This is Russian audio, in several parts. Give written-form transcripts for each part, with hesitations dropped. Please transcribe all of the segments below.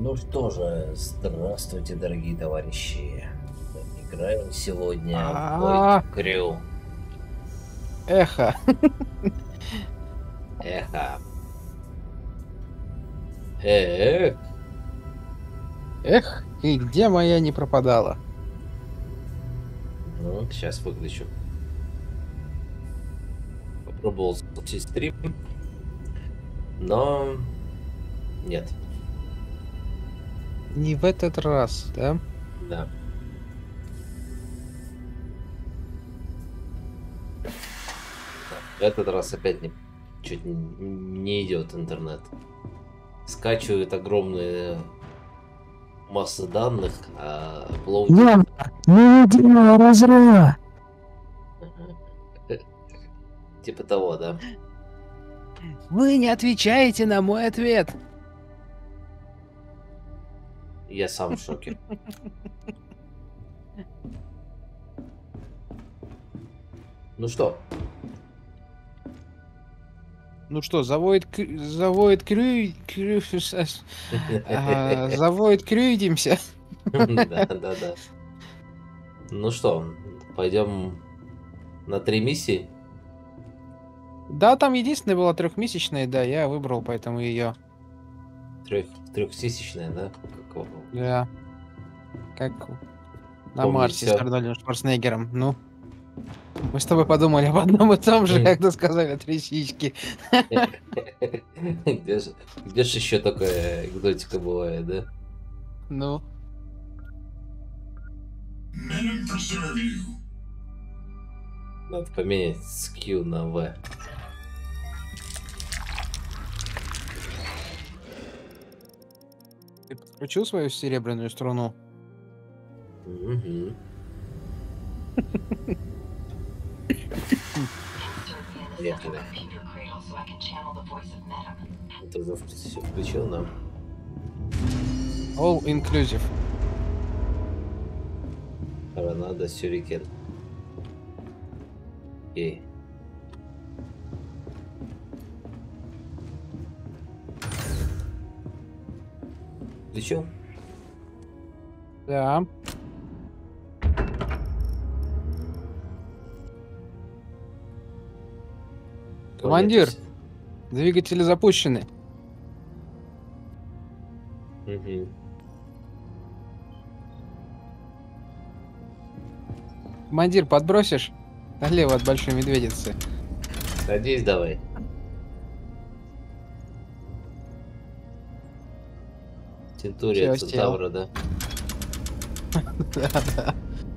Ну что же, здравствуйте, дорогие товарищи. Мы играем сегодня в Void Crew. Эхо. Эхо. Эх. Эх, и где моя не пропадала? Ну, сейчас выключу. Попробовал запустить стрим, но нет. Не в этот раз, да? Да. В этот раз опять чуть не идет интернет. Скачивает огромные массы данных, а Яна, не делай разрыва. Типа того, да? Вы не отвечаете на мой ответ. Я сам в шоке. Ну что? Ну что, заводит крюидимся. Да. Ну что, пойдем на 3 миссии? Да, там единственная была трехмесячная, да, я выбрал, поэтому ее. Трехсисечная, да? Да. Как на Помню Марсе всё. с Арнольдом Шварценеггером. Ну. Мы с тобой подумали об одном и том же, когда сказали три сиськи. Где же еще такая экзотика бывает, да? Ну. Надо поменять с Q на V. Ты подключил свою серебряную струну? Угу. Поехали. Ты уже все включил, да? All inclusive. Торнадо, сюрикен. Окей. Включил? Да. Командир, двигатели запущены. Угу. Командир, подбросишь? Налево от большой медведицы. Садись давай. Центурия Всё, Центавра, да? Да.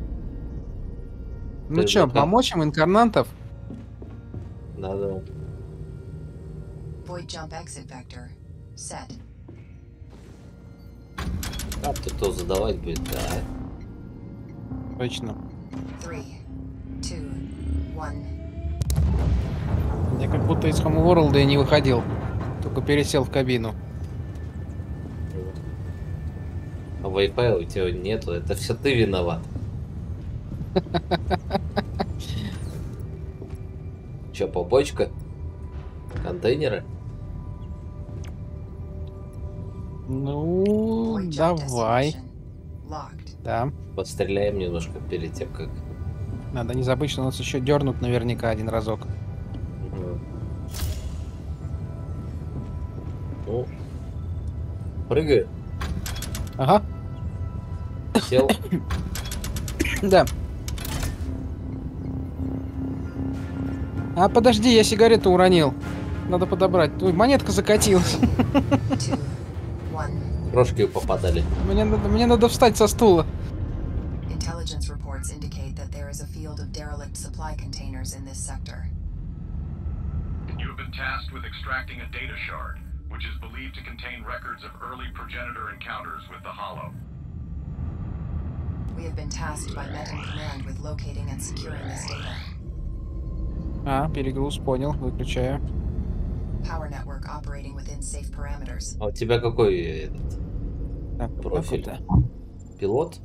Ну Ты чё, же помочь им, инкарнантов? Надо. Void jump exit vector set. А кто задавать будет, да? Точно. 3, 2, 1. Я как будто из Homeworld и не выходил. Только пересел в кабину. А Wi-Fi у тебя нету, это все ты виноват. Че, побочка? Контейнеры? Ну, Void jump давай. destination locked. Да. Подстреляем немножко перед тем, как... Надо не забыть, что нас еще дернут наверняка один разок. Мгм. Ну, прыгай, Ага. сел. Да. А подожди, я сигарету уронил. Надо подобрать. Ой, монетка закатилась. 2, 1. Крошки попадали. Мне надо встать со стула. Intelligence reports indicate that there is a field of derelict supply containers in this sector. You have been tasked with extracting a data shard, which is believed to contain records of early progenitor encounters with the Hollow. We have been tasked by Metin Command with locating and securing this data. А, перегруз, понял, выключаю. Power network operating within safe parameters. А у тебя какой этот Так, профиль? это? Пилот?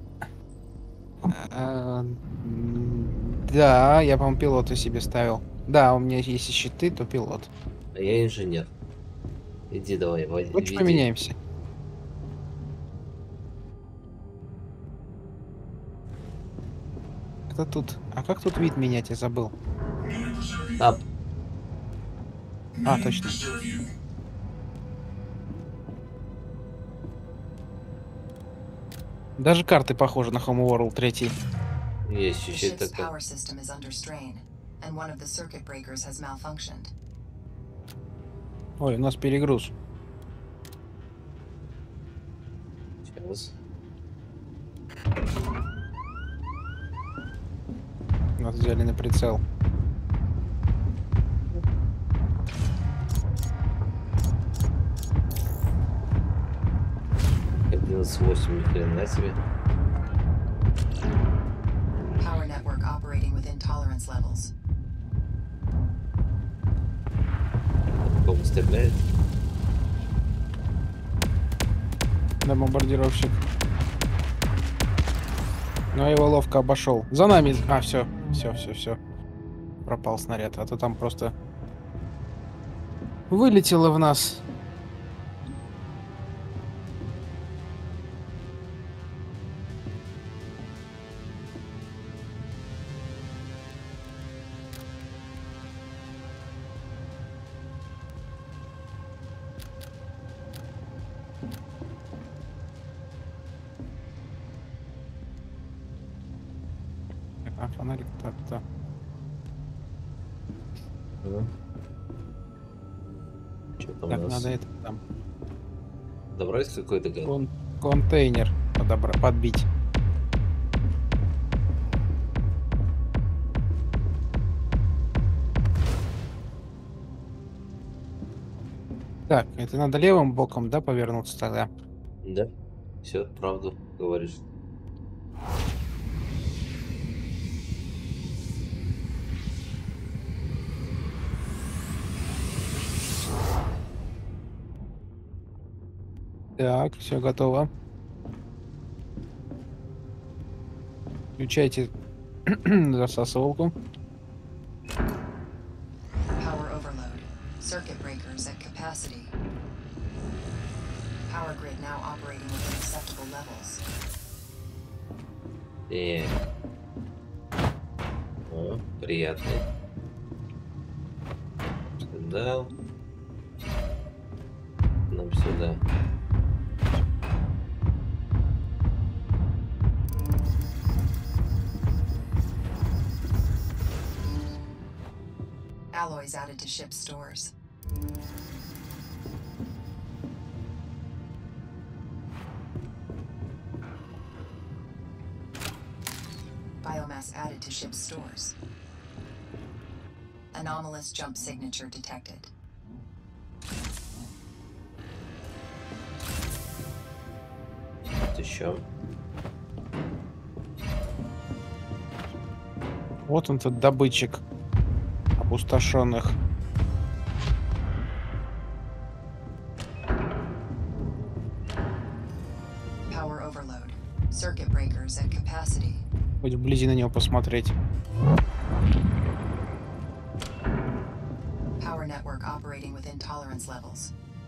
Да, я, по-моему, пилота себе ставил. Да, у меня если щиты, то пилот. А я инженер. Иди давай, Хочешь веди. поменяемся? как-то тут... А как тут вид менять, я забыл. Ап. А, точно. Даже карты похожи на Homeworld 3. Есть The чуть-чуть ship's такое. power system is under strain, and one of the circuit breakers has malfunctioned. Ой, у нас перегруз. Сейчас. Нас взяли на прицел. С 8, ни хрена себе. Power network operating within tolerance levels. Кому стреляет? Да, бомбардировщик. Но я его ловко обошел. За нами. А, все. Все. Пропал снаряд. А то там просто вылетело в нас. А, фонарик, так. Что там Так, у нас? надо это там. Добрать какой-то гад? Контейнер подбить. Так, это надо левым боком, да, повернуться тогда? Да. Все, правду говоришь. Так, все готово. Включайте засасывалку. Power overload. Circuit breakers at capacity. Power grid now operating within acceptable levels. О, приятно. Сюда. Нам сюда. Alloys added to ship stores. Biomass added to ship stores. Anomalous jump signature detected. Вот еще. Вот он, тот добытчик опустошенных. Power overload. Circuit breakers at capacity. Хоть вблизи на него посмотреть. Power network operating within tolerance levels.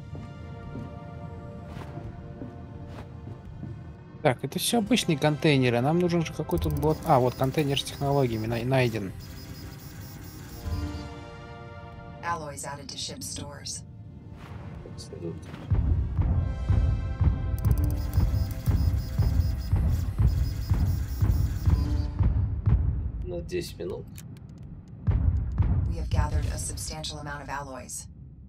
Так, это все обычные контейнеры. Нам нужен же какой-то блок. А, вот контейнер с технологиями найден. Alloys added to ship stores. Следует. На 10 минут. We have gathered a substantial amount of alloys.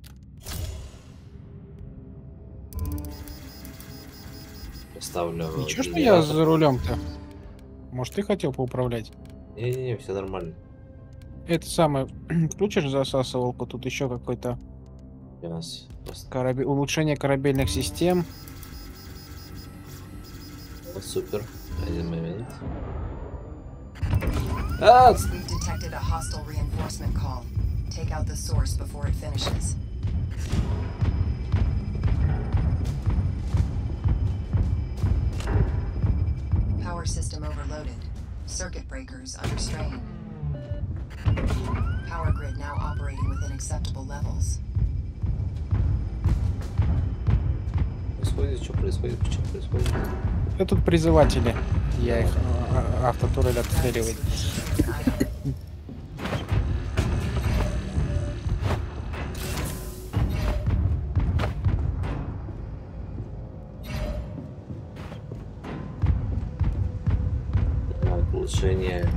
Ставлю. Ничего, что я за рулем-то? Может, ты хотел поуправлять? Не, все нормально. Это самое. Включишь засасывалку, тут еще какой-то Сейчас. улучшение корабельных систем. Вот супер. Один момент. А! We've detected a hostile reinforcement call. Take out the source before it finishes. Power system overloaded. Circuit breakers under strain. Power grid now operating within acceptable levels. Происходит, что происходит, что происходит? Это тут призыватели. Я их автотурель отстреливает. Улучшение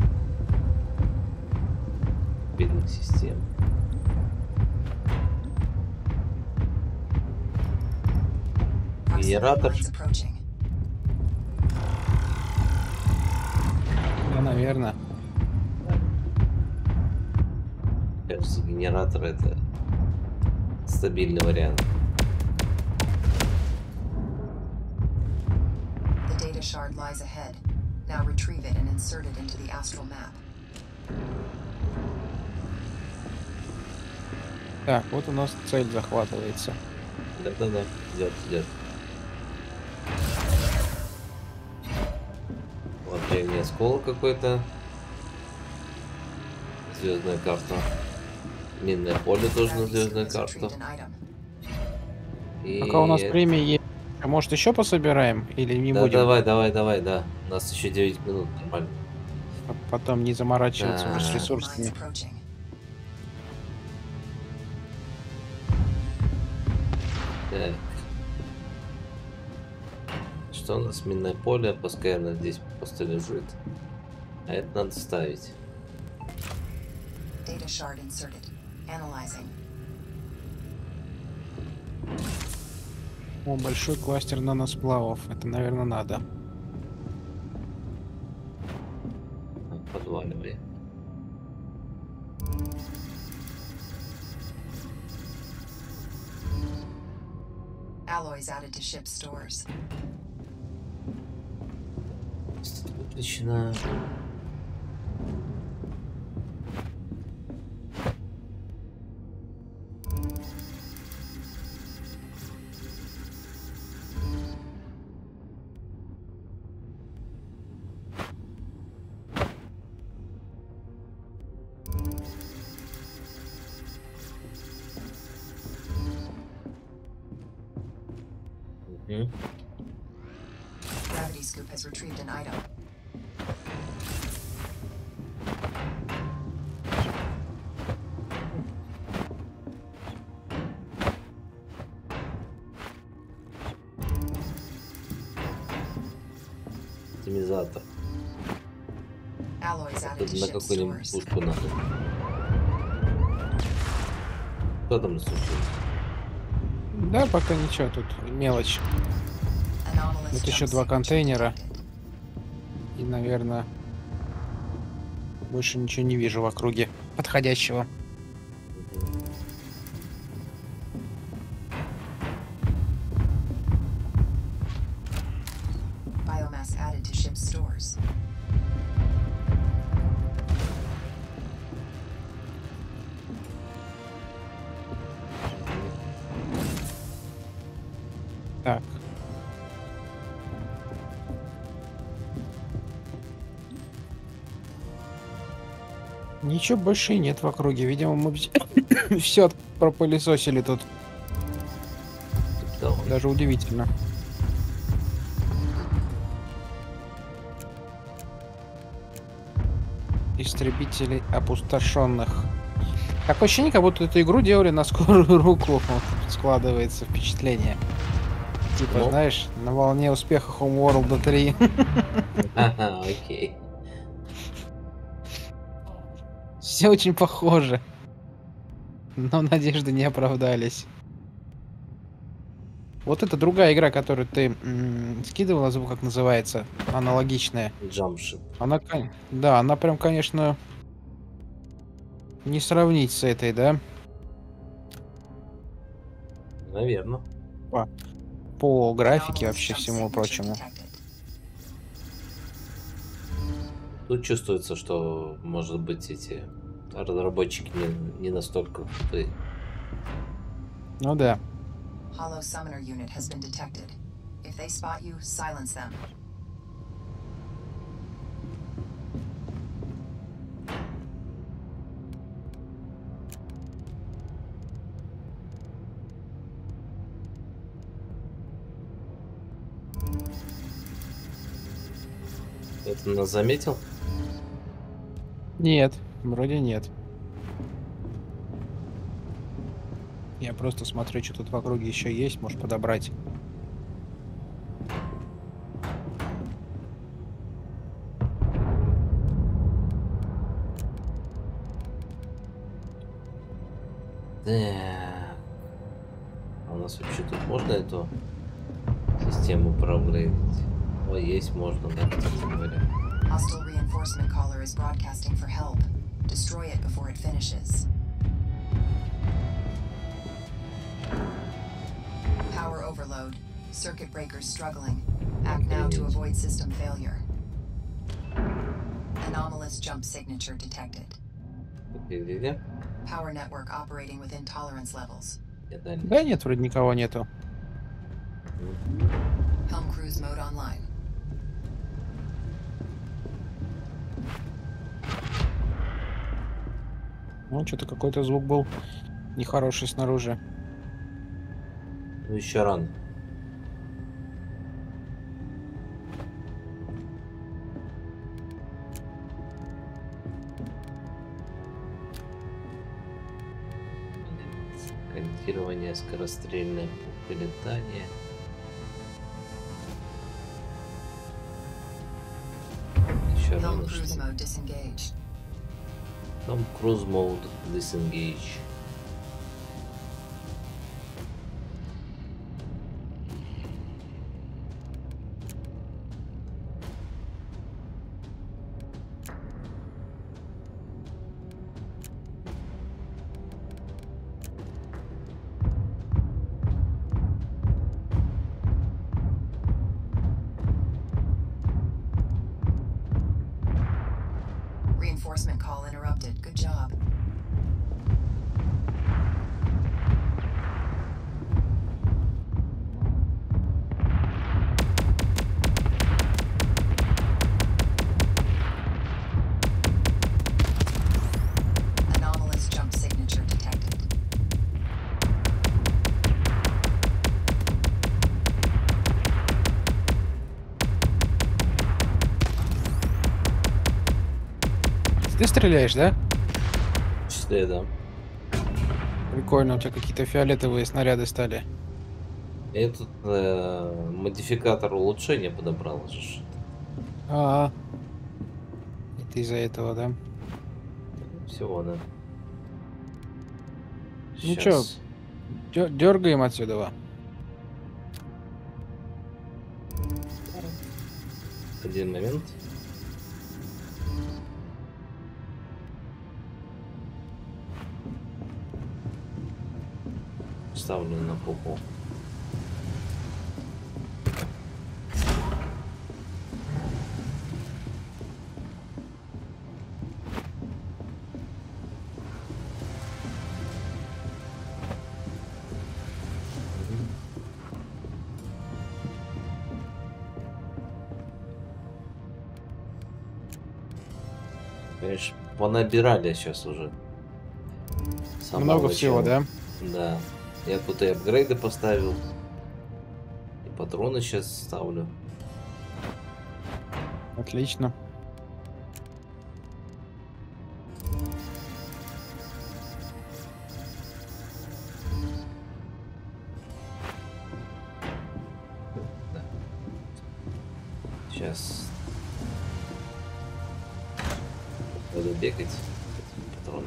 видных систем. Генератор. Да, наверное. Кажется, генератор это стабильный вариант. The data shard lies ahead. Now retrieve it and insert it into the astral map. Так, вот у нас цель захватывается. Да-да-да, идет. Вот древний осколок какой-то. Звездная карта. Минное поле тоже на звездную карту. И... Пока у нас время есть. А может еще пособираем? Или не да, будем? давай, да. У нас еще 9 минут, нормально. Потом не заморачиваться уже с ресурсами. Так. Что у нас? Минное поле, пускай оно здесь просто лежит. А это надо ставить. Data shard inserted. Analyzing. О, большой кластер наносплавов. Это, наверное, надо. Подваливай. Alloys added to ship stores. Выключено. Gravity scoop has retrieved an item. Оптимизатор. Alloys added Тут to на ship какую-нибудь stores. пушку надо. Что там случилось? Да, пока ничего, тут мелочь. Anomalous Вот еще jump 2 signature контейнера. detected. И, наверное, больше ничего не вижу в округе подходящего. Biomass added to ship stores. Так. Ничего больше и нет в округе. Видимо, мы все пропылесосили тут. Давай. Даже удивительно. Истребителей опустошенных. Такое ощущение, как будто эту игру делали на скорую руку. Складывается впечатление. Типа, Ну. знаешь, на волне успеха Homeworld 3. Ага, окей. Все очень похоже. Но надежды не оправдались. Вот это другая игра, которую ты скидывала, забыл, как называется. Аналогичная. Джампшип. Она, да, она прям, конечно, не сравнить с этой, да? Наверное. По графике, Anomalous вообще jump всему signature прочему. detected. Тут чувствуется, что, может быть, эти разработчики не настолько крутые. Ну да. Hollow summoner unit has been detected. If they spot you, silence them. Кто-то нас заметил? Нет, вроде нет. Я просто смотрю, что тут в округе еще есть, может подобрать. Так. А у нас вообще тут можно эту систему проапгрейдить? О, есть можно, да, кстати говоря. Hostile reinforcement caller is broadcasting for help. Destroy it before it finishes. Power overload. Circuit breakers struggling. Act now to avoid system failure. Anomalous jump signature detected. Где? Power network operating within tolerance levels. Да нет, вроде никого нету. Helm cruise mode online. Ну, что-то какой-то звук был нехороший снаружи. Ну еще рано. Корректирование скорострельное летание. Еще Helm рано cruise что. mode disengaged. Там cruise mode disengage. Reinforcement call interrupted. Good job. Anomalous jump signature detected. Ты стреляешь, да? В числе, да. Прикольно, у тебя какие-то фиолетовые снаряды стали. Этот модификатор улучшения подобрал же. А, это из-за этого, да? Всего, да. Ну Щас. Дергаем отсюда. Один момент. Ставлю на попу. Конечно, понабирали сейчас уже. С самого Много всего, начала. да? Да. Я тут и апгрейды поставил. И патроны сейчас ставлю. Отлично. Сейчас буду бегать. Патроны.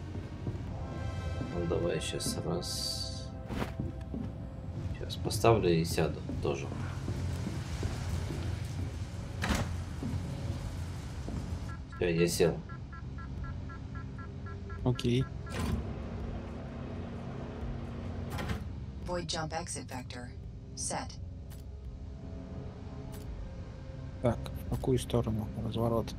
Ну давай сейчас раз. Сейчас поставлю и сяду тоже. Все, я сел. Окей. Void jump exit vector. Set. Так, в какую сторону? Разворот.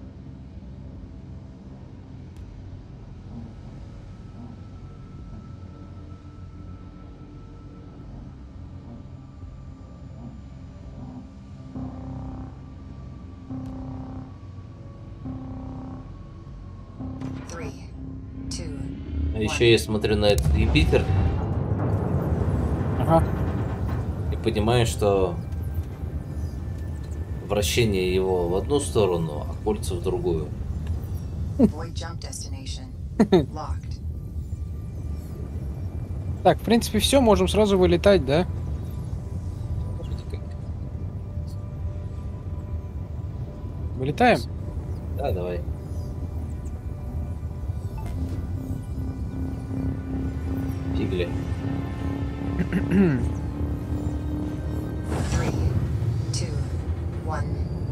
Three, two, А еще я смотрю на этот Юпитер Ага. и понимаю, что вращение его в одну сторону, а кольца в другую. Void jump destination locked. Так, в принципе, все, можем сразу вылетать, да? Вроде как. Вылетаем? Да, давай. Фигли. 3, 2, 1.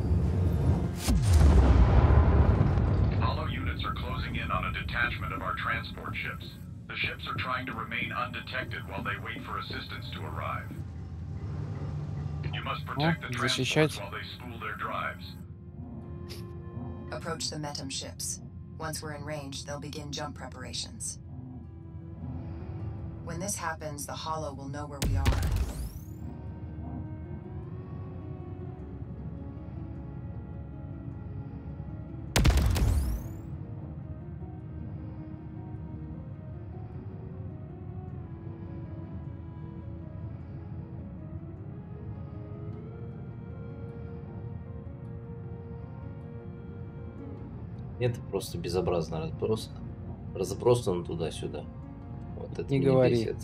Hollow units are closing in on a detachment of our transport ships. The ships are trying to remain undetected while they wait for assistance to arrive. You must protect the transports while they spool their drives. Approach the Metum ships. Once we're in range, they'll begin jump preparations. When this happens, the Hollow will know where we are. Это просто безобразно разброс. Разбросан туда-сюда. Вот это Не меня говори. бесит.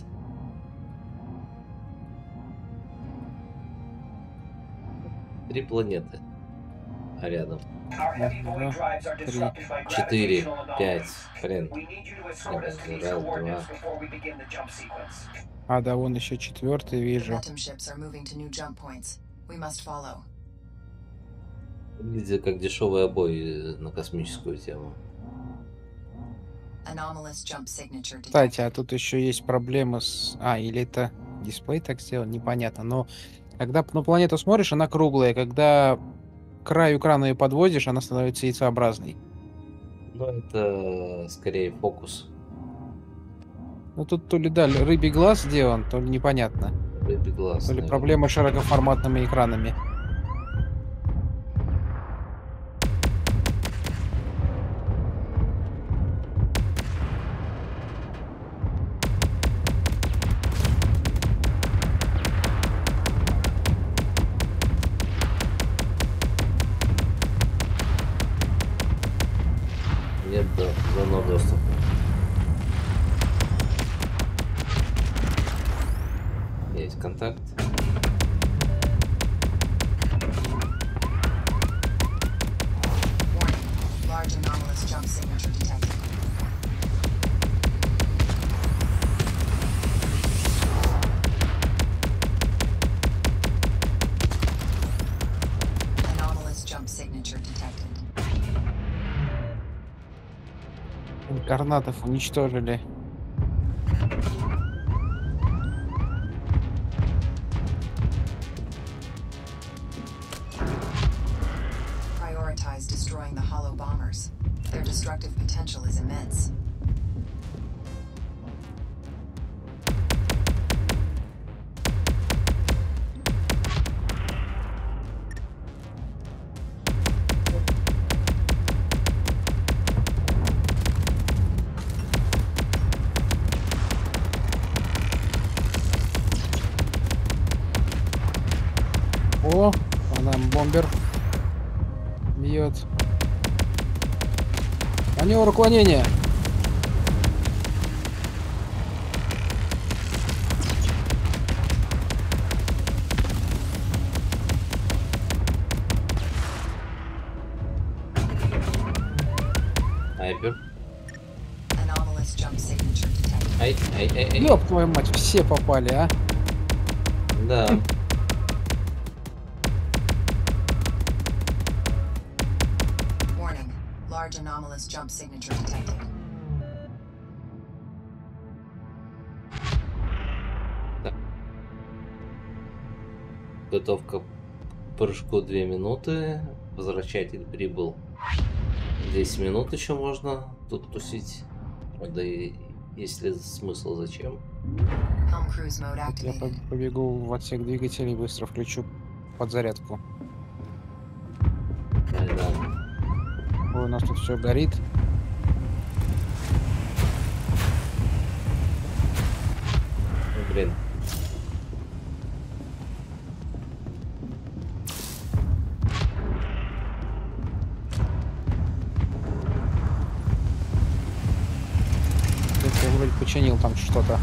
Три планеты. А рядом. Раз, два, три. 4, 5. Хрен. Раз, два. А, да, вон еще четвертый The вижу. Metum ships are moving to new jump points. We must follow. Выглядит как дешевый обой на космическую тему. Anomalous jump signature Кстати, а detected. тут еще есть проблема с... А, или это дисплей так сделан, непонятно. Но когда на планету смотришь, она круглая. Когда к краю экрана ее подводишь, она становится яйцеобразной. Но это скорее фокус. Ну тут то ли, да, рыбий глаз сделан, то ли непонятно. Рыбий глаз. То ли наверное. проблема с широкоформатными экранами. Нет зоны доступа. Есть контакт. Warning. Large anomalous jump signature detected. Anomalous jump signature detected. Инкарнатов уничтожили. Prioritize destroying the Hollow bombers. Their destructive potential is immense. О, она бомбер бьет. Маневр уклонения. Айпер. Anomalous jump signature detected. Ай. Ёб твою мать, все попали, а? Да. Warning. Large anomalous jump signature detected. Готовка к прыжку 2 минуты. Возвращатель прибыл. 10 минут еще можно тут тусить. Правда, есть ли смысл, зачем? Helm cruise mode Вот я activated. побегу в отсек двигателей, быстро включу подзарядку. Да. Ой, у нас тут все горит. Ну, блин. Я вроде починил там что-то.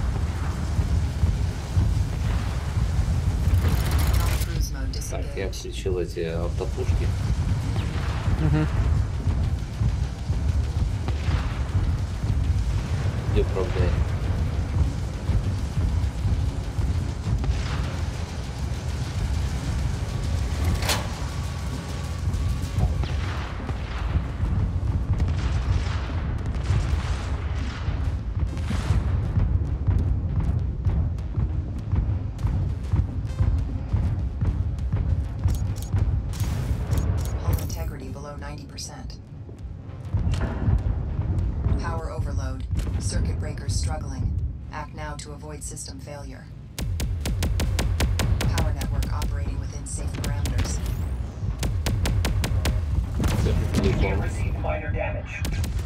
Cruise mode Так, я disengaged. включил эти автопушки. Угу. Где управляем? Hull integrity below 90%. Power overload. Circuit breakers struggling. Act now to avoid system failure. Power network operating within safe parameters. Телефон. Received minor damage.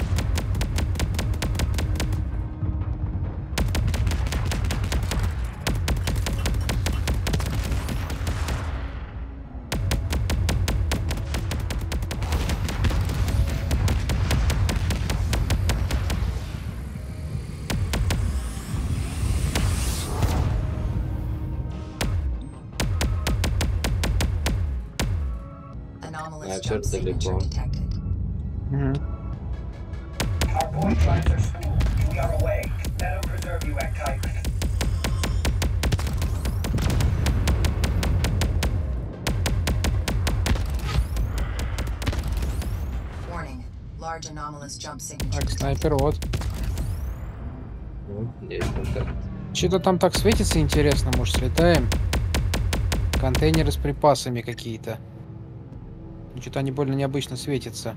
Anomalous черт, jump signature далеко. detected. Угу. Our point drives are spooled. We are away. That'll preserve you, Actype. Warning. Large anomalous jump signature Так, detected. снайпер, вот. Ну, есть контакт. Что-то там так светится интересно, может, слетаем? Контейнеры с припасами какие-то. Что-то они больно необычно светятся.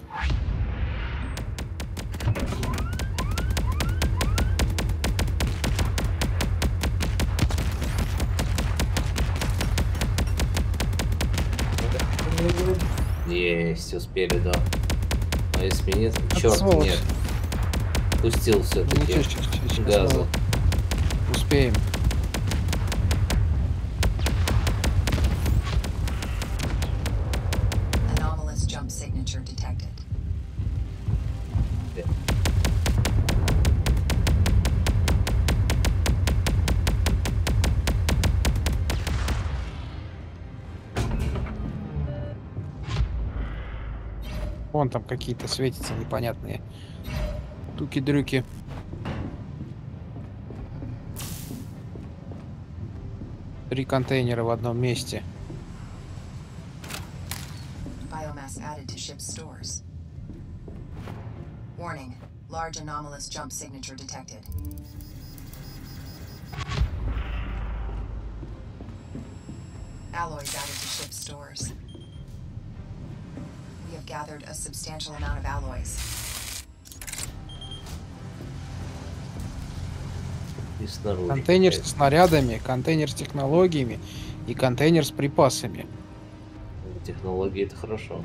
Есть, успели, да. А если нет, черт, сволочь. нет. Пустил Ну, все-таки ничего, сейчас газа. успеем. Anomalous jump signature detected. Вон там какие-то светятся непонятные туки-дрюки. Три контейнера в одном месте. Biomass added to ship's stores. Warning. Large anomalous jump signature detected. Alloys added to ship's stores. We have gathered a substantial amount of alloys. И снаружи. Контейнер с какая-то. снарядами, контейнер с технологиями и контейнер с припасами. Технологии это хорошо.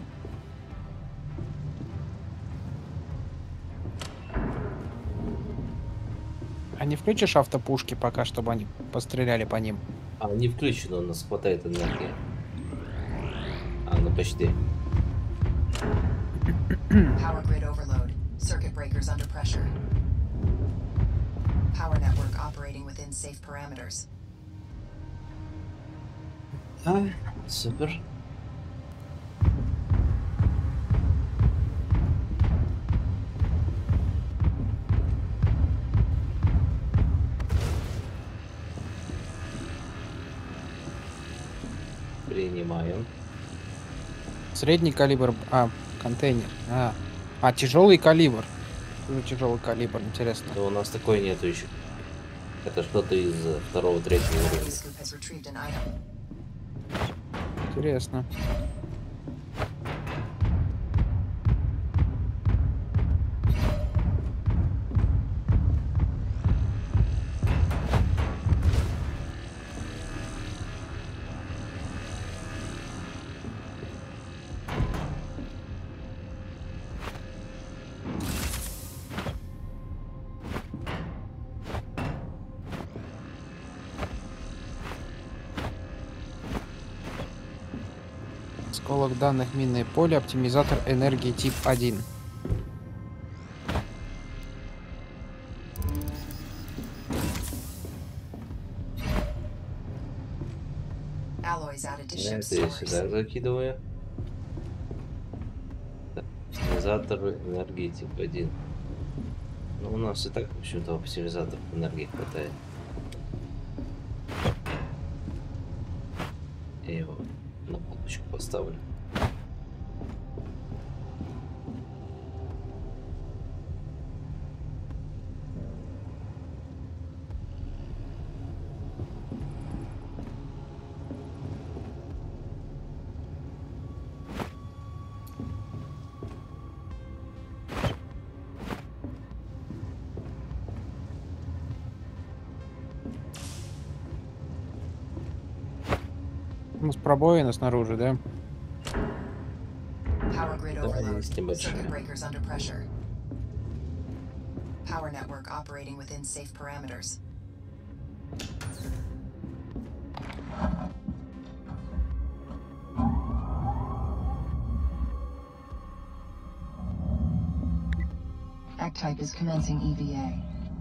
А не включишь автопушки пока, чтобы они постреляли по ним? А, не включено, у нас хватает энергии. А, ну почти. Power grid overload. Circuit breakers under pressure. Power network operating within safe parameters. А, супер. Принимаем. Средний калибр. А, контейнер. Тяжелый калибр. Тяжелый калибр, интересно. Да у нас такой нету еще. Это что-то из второго, третьего Enemy уровня. scoop has retrieved an item. Интересно. Осколок данных, минное поле, оптимизатор энергии тип 1. Alloys added to Это ship's я stores. сюда закидываю. Так, оптимизатор энергетик 1. Ну, у нас и так, в общем-то, оптимизаторов энергии хватает. Я его на полочку поставлю. Ну, с пробоина снаружи, да? Power grid Да, overload. есть небольшая. Circuit breakers under pressure. Power network operating within safe parameters. Act-type is commencing EVA.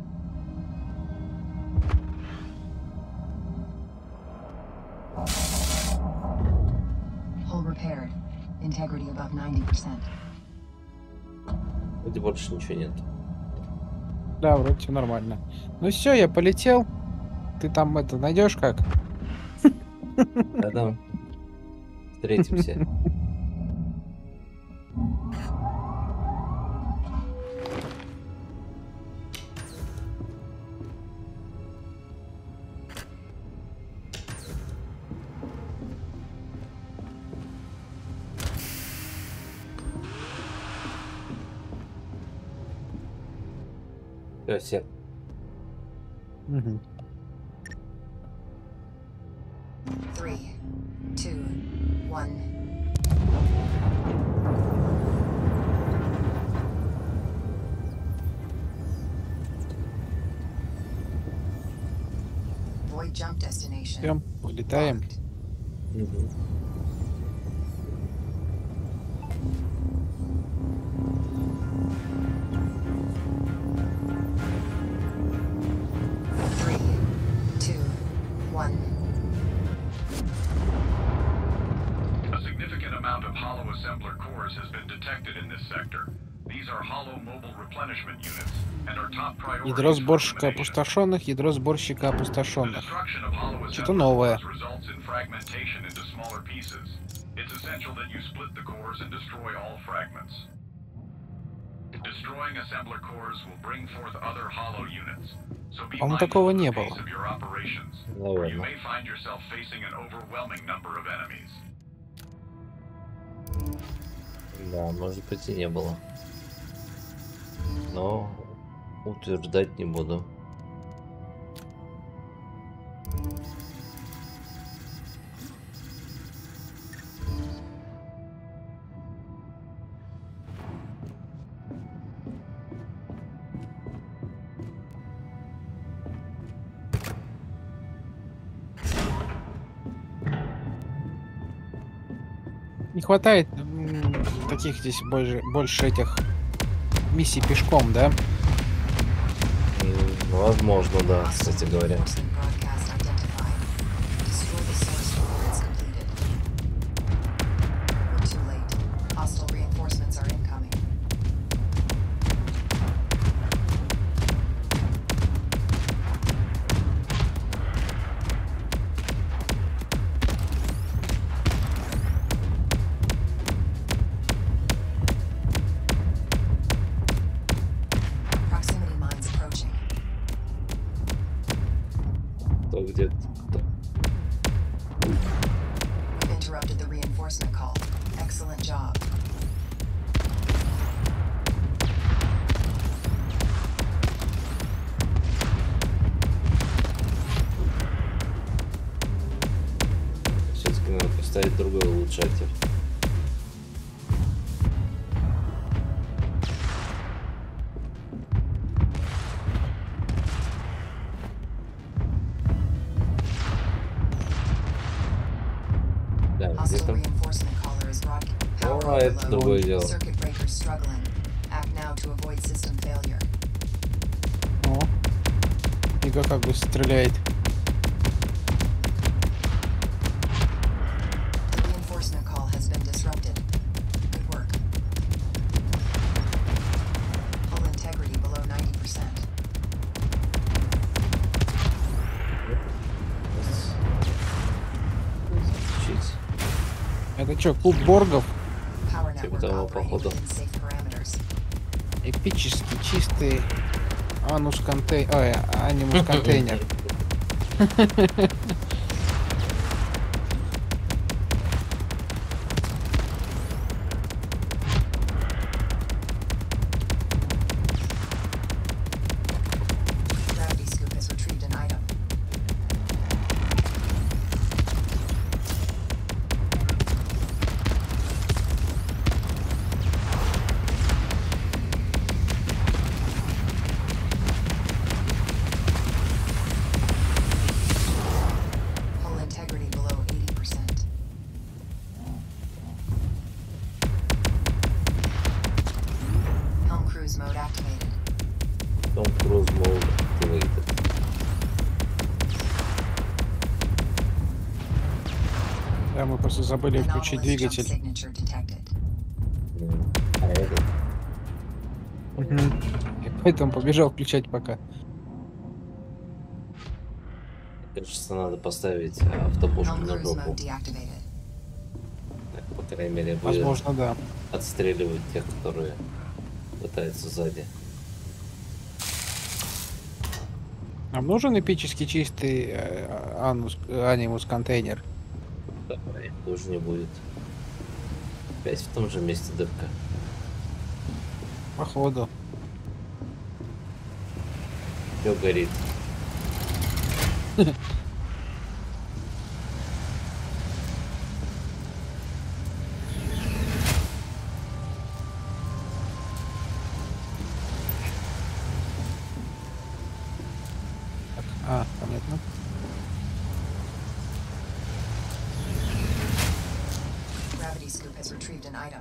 Hull repaired. Integrity above 90%. Вроде больше ничего нет. Да, вроде все нормально. Ну все, я полетел. Ты там это найдешь как? Да-да. Встретимся. Все. Мгм. 3, 2, 1. Void jump destination. Всем, вылетаем. Locked. Мгм. Three, two, one. A significant amount of hollow assembler cores has been detected in this sector. These are hollow mobile replenishment units and are top priority. Ядро сборщика опустошенных, ядро сборщика опустошенных. Что-то Что-то новое. По-моему, такого не было. Наверное. Да, может быть и не было. Но утверждать не буду. Не хватает таких здесь больше этих миссий пешком, да? Возможно, да, кстати говоря. Reinforcement broadcast identified. Destroy the source before it's completed. We're too late. Hostile reinforcements are incoming. Proximity mines approaching. То где-то. We've interrupted the reinforcement call. Excellent job. Все-таки надо поставить другой улучшатель. Да, где Hostile там? reinforcement caller is brought. Power Ну, а это overload. другое дело. Circuit breakers struggling. Act now to avoid system failure. О, Ига как бы стреляет. Это что, клуб боргов? Power Типа network того, operating походу. within safe parameters. Эпический, чистый анус контейнер. Ой, анимус контейнер. Gravity scoop has retrieved an item. Hull integrity below 80%. Helm cruise mode activated. Том Круз Mode activated. Да, мы просто забыли включить Anomalous jump двигатель. signature detected. А этот? И поэтому побежал включать пока. Кажется, надо поставить автопушку Helm на cruise жопу. mode deactivated. Так, по крайней мере, будет Возможно, да. отстреливать тех, которые пытаются сзади. Нам нужен эпически чистый анимус контейнер. Давай, тоже не будет. Опять в том же месте дырка. Походу. Все горит. Понятно. Gravity scoop has retrieved an item.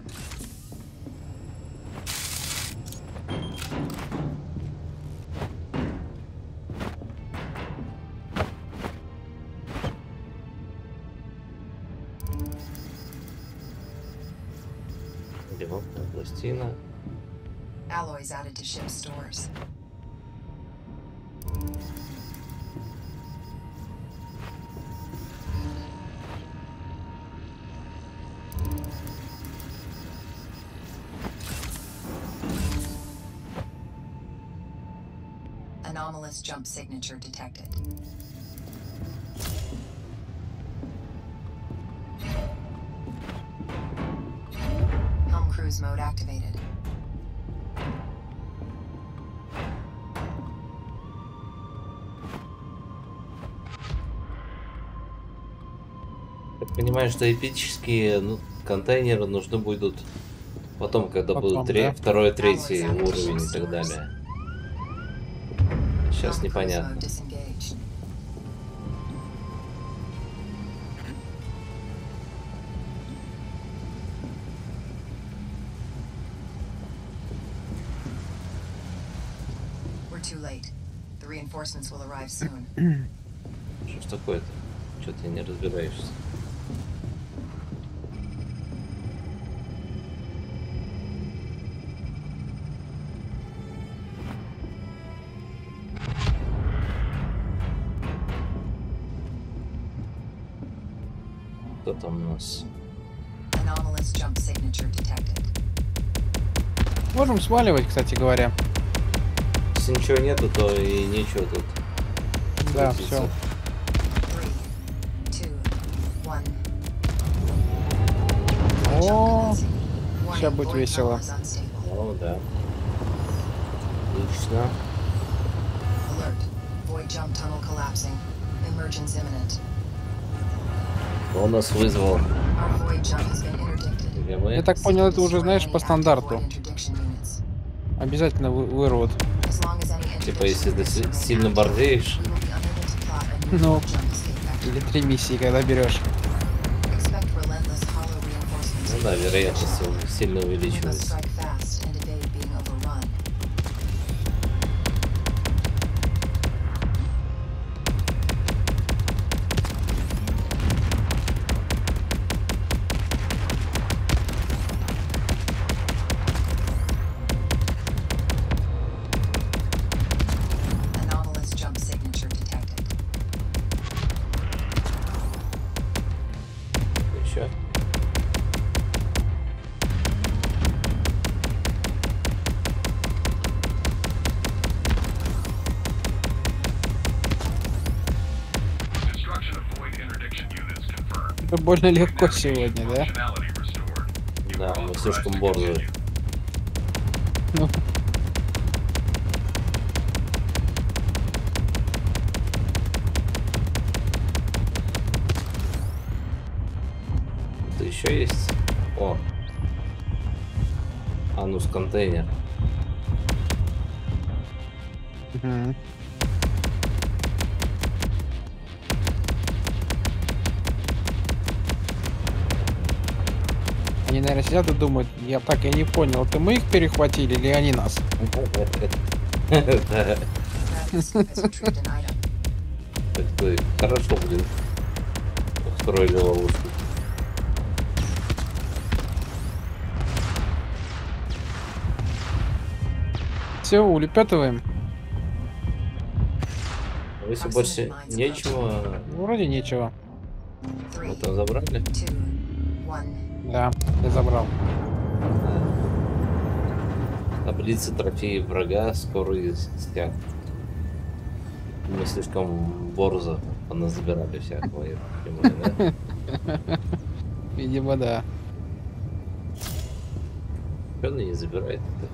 Ремонтная пластина. Alloys added to ship stores. Anomalous jump signature detected. Helm cruise mode activated. Я понимаю, что эпические контейнеры нужны будут потом, когда Потом, будут да. второй, третий уровень и так далее. Сейчас Helm cruise непонятно. mode disengaged. We're too late. The reinforcements will arrive soon. Что ж такое-то? Что ты не разбираешься? Кто там у нас? Anomalous jump signature detected. Можем сваливать, кстати говоря. Если ничего нету, то и нечего тут. Да, крутиться. все. 3, 2, 1. О, Warning, ща будет void весело. tunnel is unstable. О, да. Отлично. Alert. Void jump tunnel collapsing. Emergence imminent. Он нас вызвал. Our void jump has been interdicted. Где мы? Я так понял, это уже, знаешь, по стандарту. Void interdiction units. Обязательно вырвут. As long as any Типа, если ты interdictions remain сильно active, борзеешь, we will be unable to plot a new Ну. void jump escape vector. Или 3 миссии, когда берешь. Expect relentless hollow reinforcements. ну да, вероятность сильно We must увеличивается. strike fast and evade being overrun. Anomalous jump signature detected. Еще. Что-то больно легко сегодня, да? Functionality restored. Да, мы слишком борзые. Ну, Это еще есть? О. Анус контейнер. мгм. Они, наверное, сидят и думают, я так и не понял, это мы их перехватили или они нас? Grab the scoop as retrieved an item. Такой, хорошо, блин. Устроили ловушку. Все, улепетываем. А если больше нечего, Вроде нечего. мы 3, там забрали. 2, 1. Да, я забрал. Таблицы трофеи врага, скорый стяг. Мы слишком борзо поназабирали всякого, я понимаю, да? Видимо, да. Чё она не забирает это?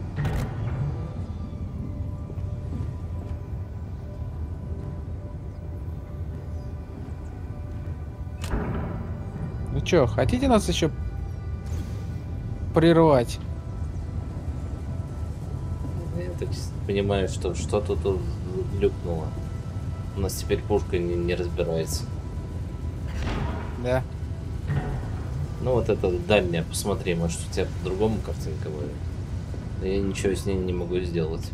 Ну чё, хотите нас еще прервать? Я так понимаю, что что-то тут люкнуло. У нас теперь пушка не разбирается. Да. Ну вот это дальняя, посмотри, может у тебя по-другому картинка будет. Но я ничего с ней не могу сделать.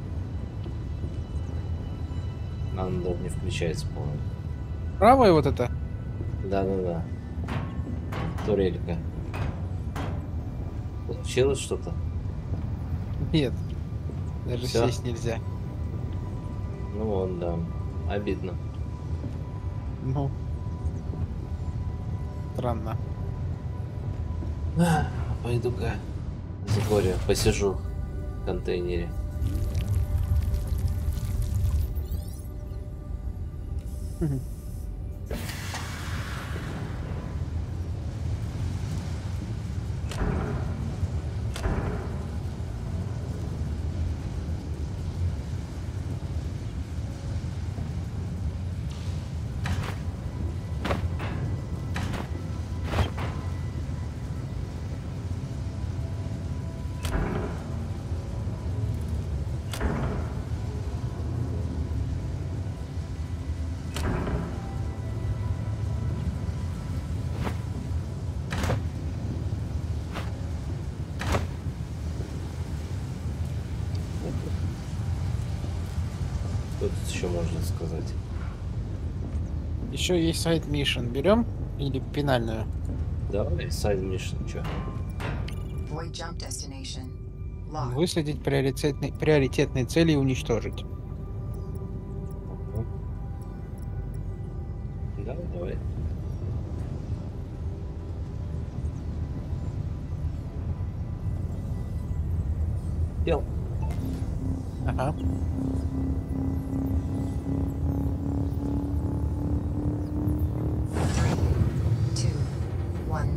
Она даже не включается, по-моему. Правая вот это? Да-да-да. Турелька. Получилось что-то? Нет. Даже Всё? сесть нельзя. Ну вот, да. Обидно. Ну. Странно. Пойду-ка за горе посижу в контейнере. Мгм. Что тут еще можно сказать? Еще есть сайт Mission. Берем или финальную? Давай, сайд Мишин, чё? Void jump destination. Locked. Выследить приоритетные цели и уничтожить. Давай, давай. Дел. Ага. Two, one.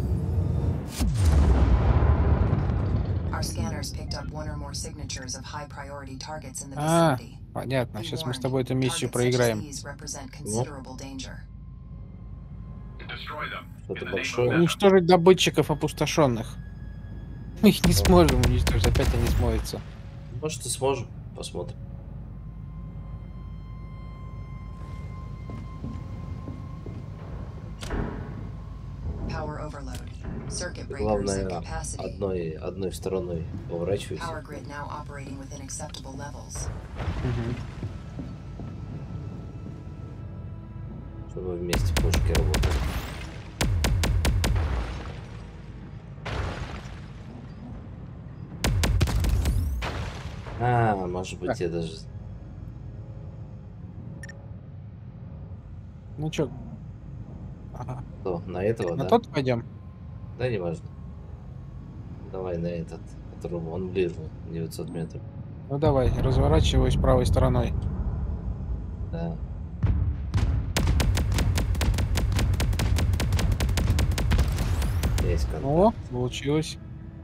Our scanners picked up one or more signatures of high priority targets in the А, vicinity. понятно. Be Сейчас мы с warned, тобой эту миссию targets such as проиграем. these represent considerable danger. Destroy them. Что-то In the name большое. of Venom. Уничтожить добытчиков опустошенных. Мы их не сможем уничтожить, опять они смоются. Может и сможем. Посмотрим. Power overload. Circuit breakers Главное, at capacity. одной стороной поворачивайся. Power grid now operating within acceptable levels. Мгм. Чтобы вместе пушки работали. Может быть, Так. я даже... Ну чё? Ага. Что, на этого, На да? тот пойдем? Да, не важно. Давай на этот, которому он ближе, 900 метров. Ну давай, разворачиваюсь правой стороной. Да. Есть контакт. О, получилось.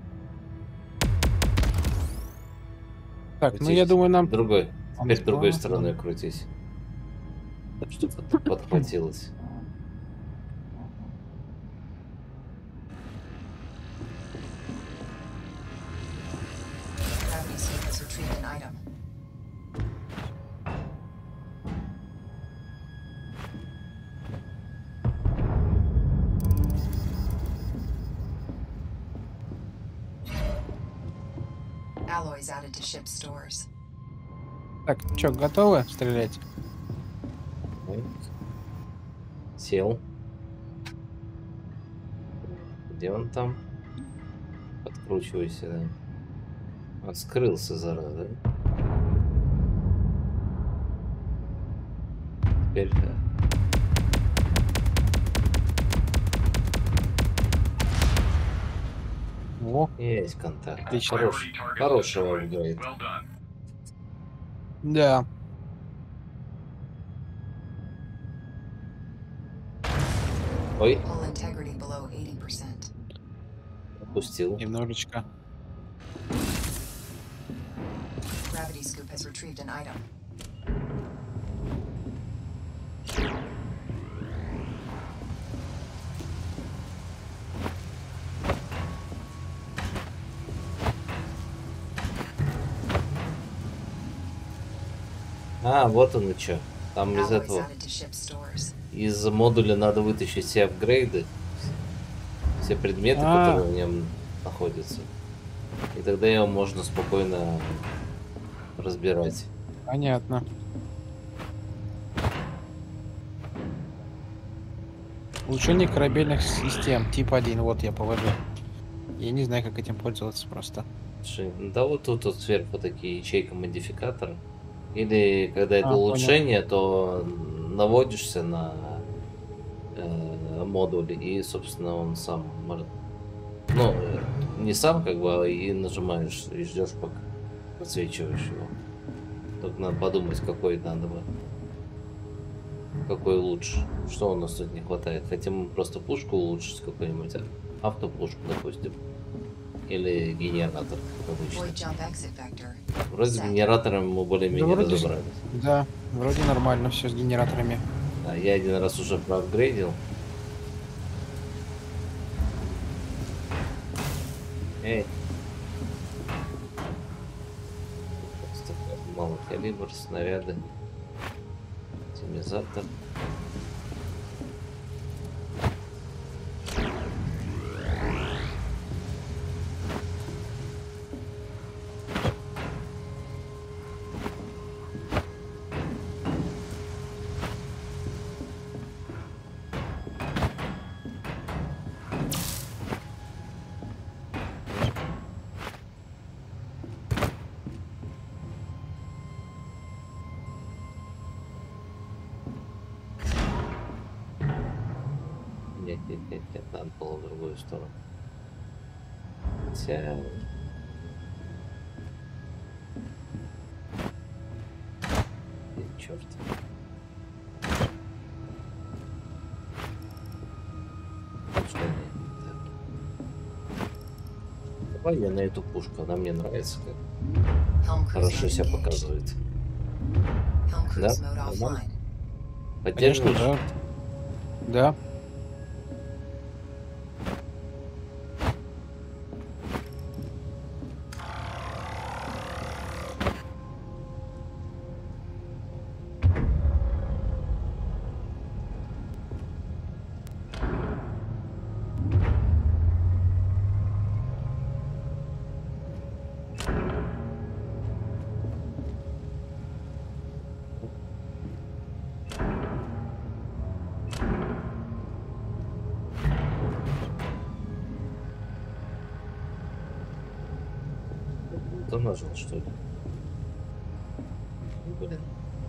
Так, ну я Крутись. думаю, нам... Другой. А, Теперь другой справа? стороной крутись. Что-то подхватилось. Gravity suit has retrieved an item. Alloys added to ship stores. Так, чё, готовы стрелять? Сел. Где он там? Подкручивайся, да. Он скрылся, зараза. Теперь да. О, Есть контакт. Отлично. Хороший. Хорошего апгрейд. Well done. да. Ой, Hull integrity below 80%. опустил. Немножечко. Gravity scoop has retrieved an item. А, вот он и чё. Там из Alloys этого, added to ship stores. из модуля надо вытащить все апгрейды, все предметы, А. которые в нем находятся. И тогда его можно спокойно разбирать. Понятно. Улучшение корабельных систем. Тип 1. Вот я положил. Я не знаю, как этим пользоваться просто. Слушай, да вот тут вот сверху такие ячейка-модификатор. Или когда это понял. улучшение, то наводишься на модуль и, собственно, он сам может... Ну, не сам как бы, а и нажимаешь и ждешь, пока подсвечиваешь его. Только надо подумать, какой надо бы. Какой лучше. Что у нас тут не хватает? Хотим просто пушку улучшить какую-нибудь. Автопушку, допустим. Или генератор, как Void обычно. jump exit vector. Вроде с генератором мы более-менее Да, вроде разобрались. Да, вроде нормально все с генераторами. Да, я один раз уже проапгрейдил. Эй. Просто малый калибр, снаряды. Оптимизатор. Нет, надо было в другую сторону. Хотя... Черт. Давай я на эту пушку, она мне нравится, как Helm хорошо cruise себя mode engaged. показывает. Helm Да? cruise mode Нормально. offline. Конечно, Поддерживаешь? да. Да. Кто нажал, что ли? Блин.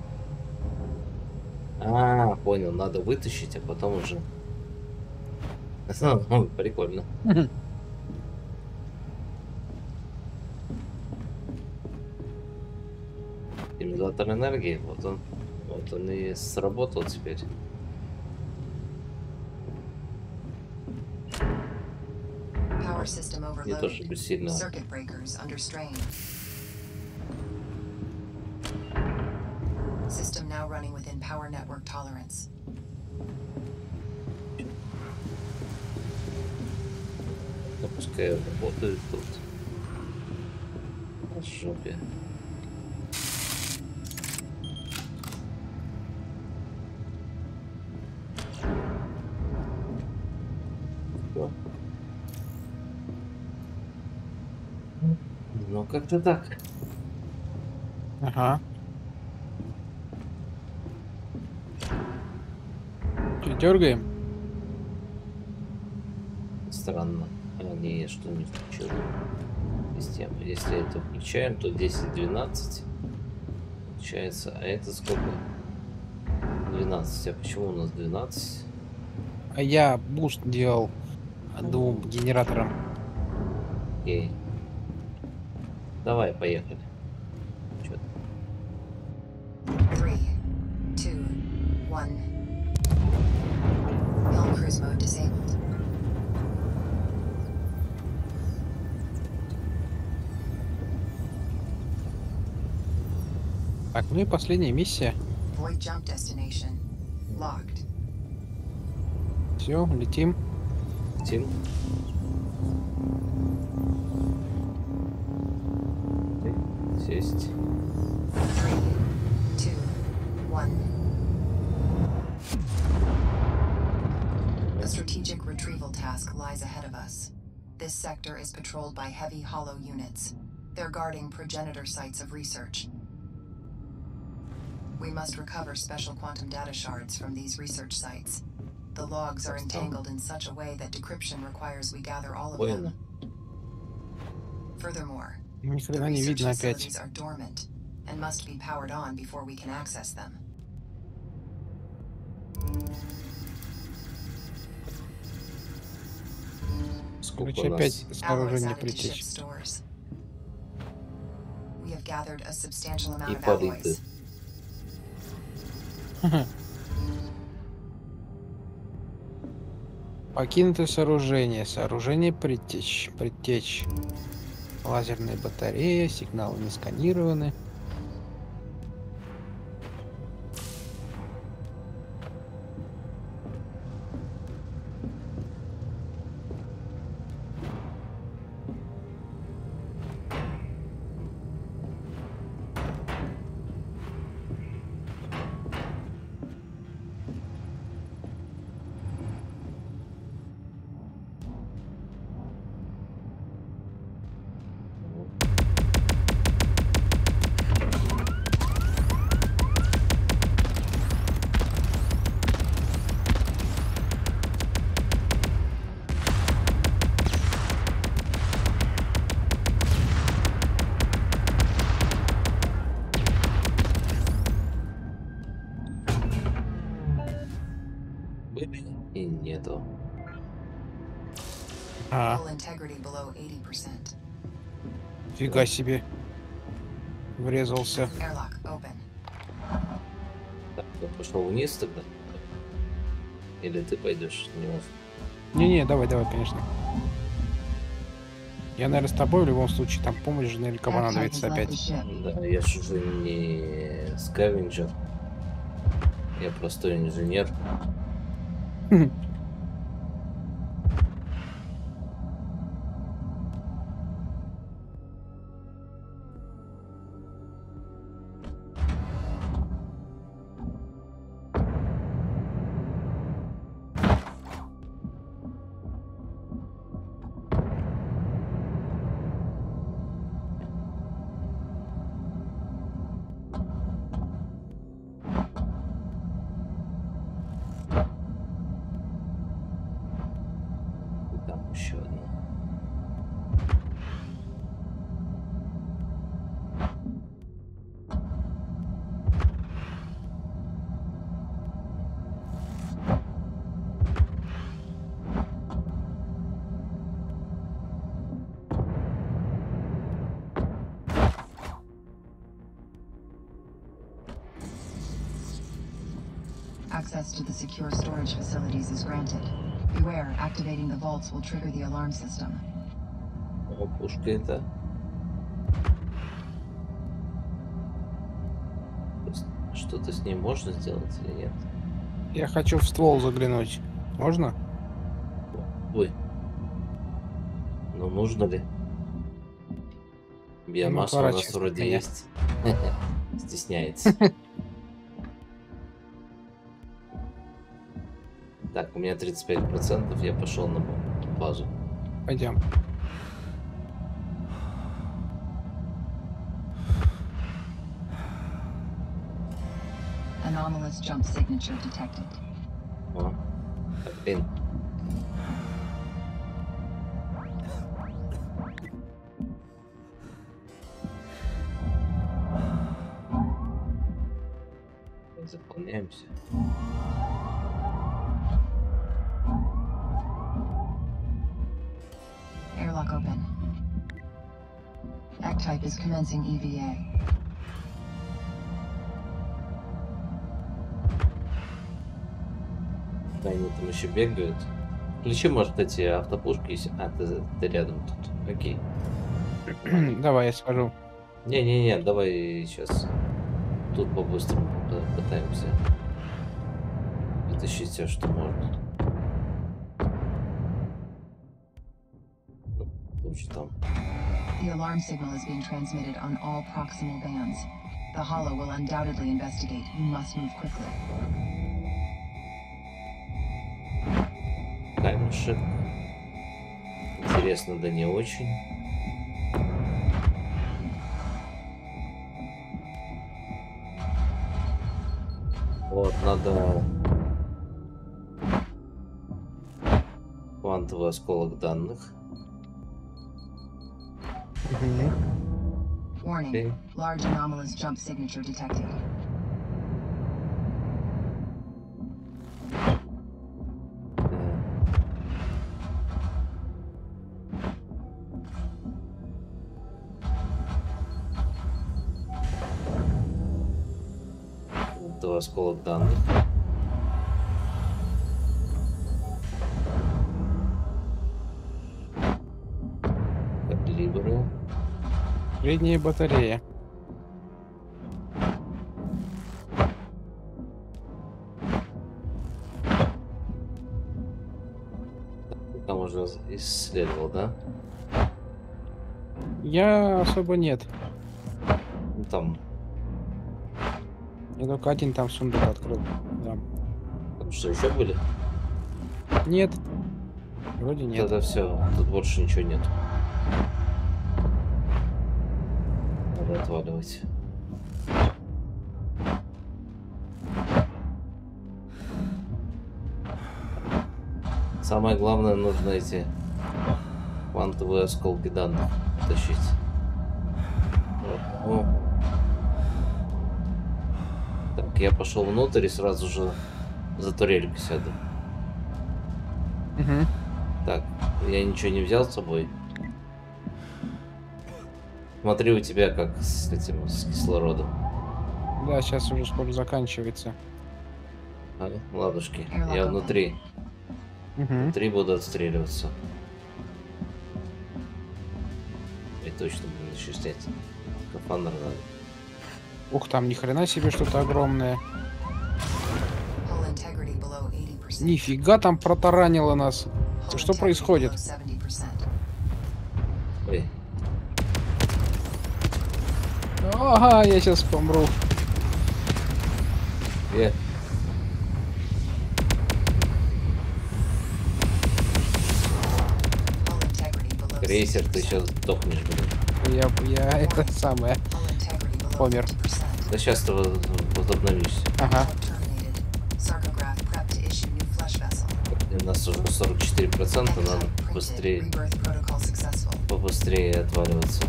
А, понял, надо вытащить, а потом уже. Прикольно. Оптимизатор энергии, вот он и сработал теперь. Power system Мне тоже overload. бы сильно... Circuit breakers under strain. System now running within power network tolerance. Ну, пускай работает тут. В жопе. Всё. Ну, как-то так. Ага. Что, дергаем? Странно. А, не, я что не включил. Систему. Если это включаем, то 10-12 получается. А это сколько? 12. А почему у нас 12? А я буст делал двум генераторам. Окей. Давай, поехали. Чё? 3, 2, 1. Helm cruise mode disabled. Так, ну и последняя миссия. Void jump destination locked. Все, летим. Тим. Сесть. 3, 2, 1. A strategic retrieval task lies ahead of us. This sector is patrolled by heavy hollow units. They're guarding progenitor sites of research. We must recover special quantum data shards from these research sites. The logs are entangled in such a way that decryption requires we gather all of Понял. them. Furthermore, Ни the хрена не research видно опять. facilities are dormant and must be powered on before we can access them. Сколько Короче, у опять нас? Alloys сооружение added to ship притечь. stores. We have gathered a substantial amount И of политы. alloys. Покинутое сооружение. Сооружение притечь. Притечь. Лазерная батарея. Сигналы не сканированы. Были и нету. А, Hull integrity below 80%. фига себе. Врезался. Airlock open. Так, я пошел вниз тогда. Или ты пойдешь? Не можешь. Не-не, давай, конечно. Я, наверное, с тобой в любом случае. Там помощь же наверняка понадобится опять. Да, я же уже не скавенджер. Я простой инженер. Там еще одно. Access to the secure storage facilities is granted. Beware, activating the vaults will trigger the alarm system. О, пушка это. То есть что-то с ней можно сделать или нет? Я хочу в ствол заглянуть. Можно? Ой. Ну нужно ли? Биомасса у нас отворачивайся от вроде меня. есть. Стесняется. Так, у меня 35%, я пошел на базу. Пойдем. Anomalous jump signature detected. О, так, блин. Заполняемся. Airlock open. Ectype is commencing EVA. Да, они там еще бегают. Включи, может, эти автопушки, если... А, ты рядом тут. Окей. Давай, я схожу. Не-не-не, давай сейчас тут по-быстрому пытаемся вытащить все, что можно. Ну, что там? The alarm signal is being transmitted on all proximal bands. The Hollow will undoubtedly investigate. You must move quickly. Камешек. Интересно, да не очень. Вот, надо квантовый осколок данных. Warning. Okay. Large anomalous jump signature detected. Это осколок данных. Калибры. Средняя батарея. Там уже исследовал, да? Я особо нет. Ну, там, Я только один там сундук открыл. Да. там что, еще были? Нет. Вроде нет. Тогда все, тут больше ничего нет. Надо отваливать. Самое главное, нужно эти квантовые осколки данных тащить. Вот. О. Так, я пошел внутрь и сразу же за турельку сяду. Угу. Так, я ничего не взял с собой. Смотри, у тебя как с этим, с кислородом. Да, сейчас уже скоро заканчивается. А, ладушки, я внутри. Угу. Внутри буду отстреливаться. И точно буду защищать. Скафандр надо. Ух, там ни хрена себе что-то огромное. Hull integrity below 80%. Нифига там протаранило нас. Hull Что integrity происходит? below 70%. Ой, Ага, я сейчас помру. где? Hull integrity below Крейсер, ты 60%. сейчас сдохнешь, блин. Я это самое. Hull integrity below Помер. 50%. Да сейчас ты возобновишься. Ага. Hull terminated. Sarcograph prep to issue new flesh vessel. У нас уже 44%, надо Ectype printed. быстрее, Rebirth protocol successful. побыстрее отваливаться.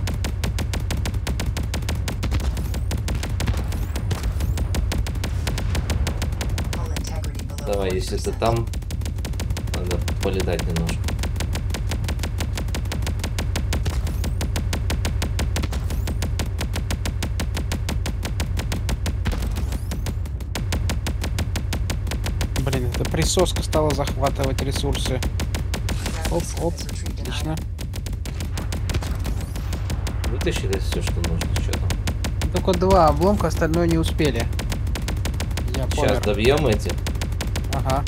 Hull integrity below Давай, если ты 40%. там, надо полетать немножко. Блин, эта присоска стала захватывать ресурсы. Оп, оп. Отлично. Вытащили все, что нужно. Что там? Только 2 обломка, остальное не успели. Я Сейчас помер. добьем эти. Ага.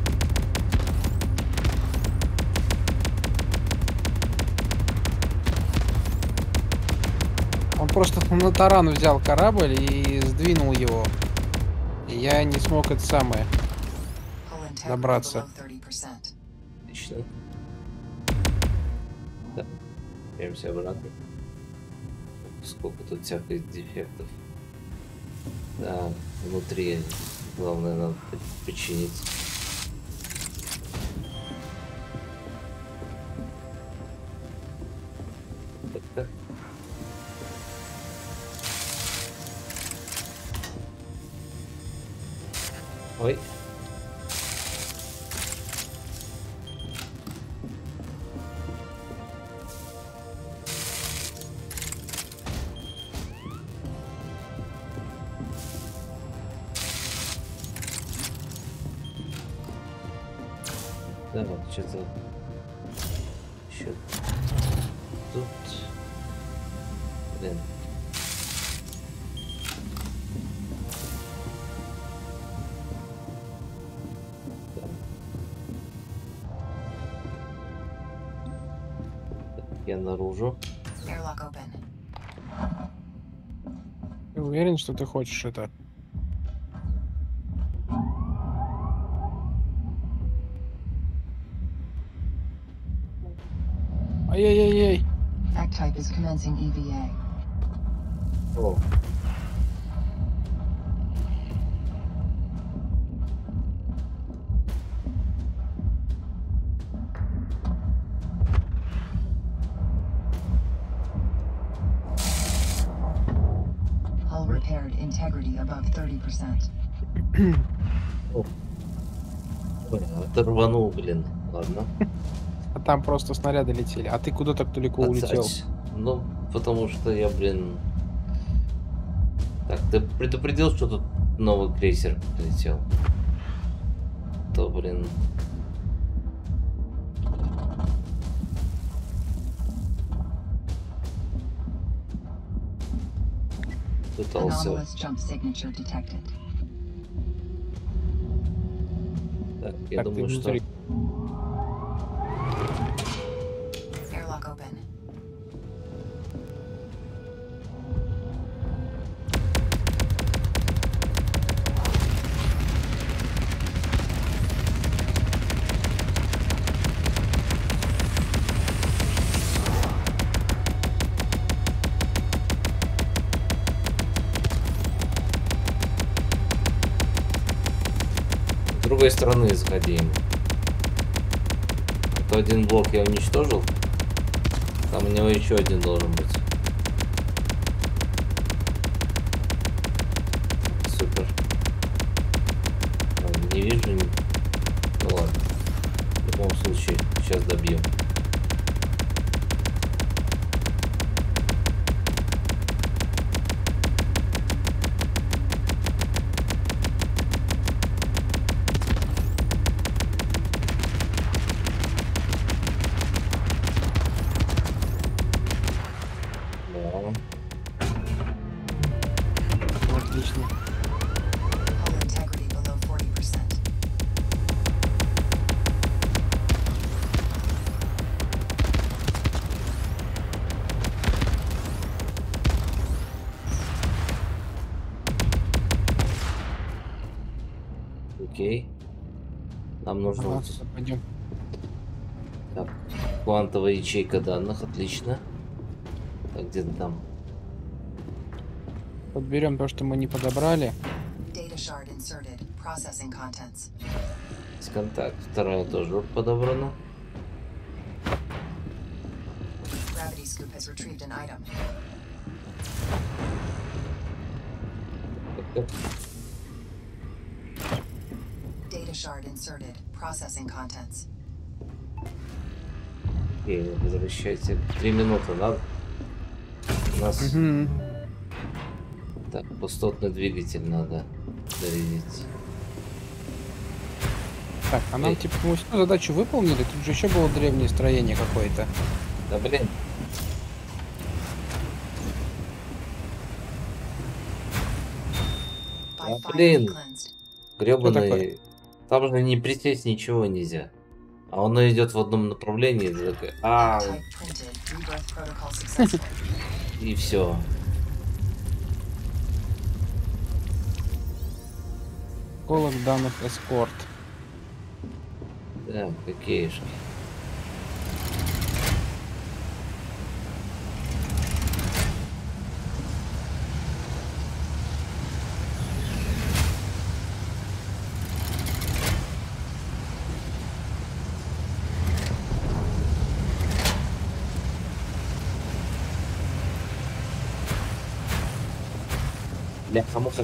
Он просто на таран взял корабль и сдвинул его. И я не смог это самое. Hull integrity Добраться. below 30%. Отлично. Да. Беремся обратно. Сколько тут всяких дефектов. Да, внутри. Главное, надо починить. Так. Ой. Да, вот что-то еще тут. Блин. Да. Так, я наружу. Airlock open. Ты уверен, что ты хочешь это? Ай-яй-яй-яй. Act-type is commencing EVA. О, Hull repaired, integrity above 30%. ой, это рванул, блин. Ладно. А там просто снаряды летели. А ты куда так далеко улетел? Ну, потому что я, блин... Так, ты предупредил, что тут новый крейсер прилетел? То, блин... Пытался... Anomalous jump signature detected. Так, я Так, ты думаю, что... внутри. Airlock open. С другой стороны заходим. А то один блок я уничтожил. Там у него еще один должен быть. Супер. Не вижу. Ну ладно. В любом случае, сейчас добьем. Отлично. Hull integrity below 40%. Окей. Нам нужно Ага, вот пойдем. так, квантовая ячейка данных, отлично. Так, где-то там. Подберем то, что мы не подобрали. Data shard inserted. Processing contents. Есть контакт. Вторая тоже подобрана. Gravity scoop has retrieved an item. Так, Data shard inserted. Processing contents. окей, возвращайте. 3 минуты надо. У нас Мгм. так, пустотный двигатель надо зарядить. Так, а нам Эй. типа мы всю задачу выполнили? Тут же еще было древнее строение какое-то. Да блин. Блин. cleansed. Гребаный. Там же не присесть ничего нельзя. А он идет в одном направлении. Ты такой, Type printed. Rebirth protocol successful. и все. Колок данных эскорт. Да, какие же. Бляха-муха.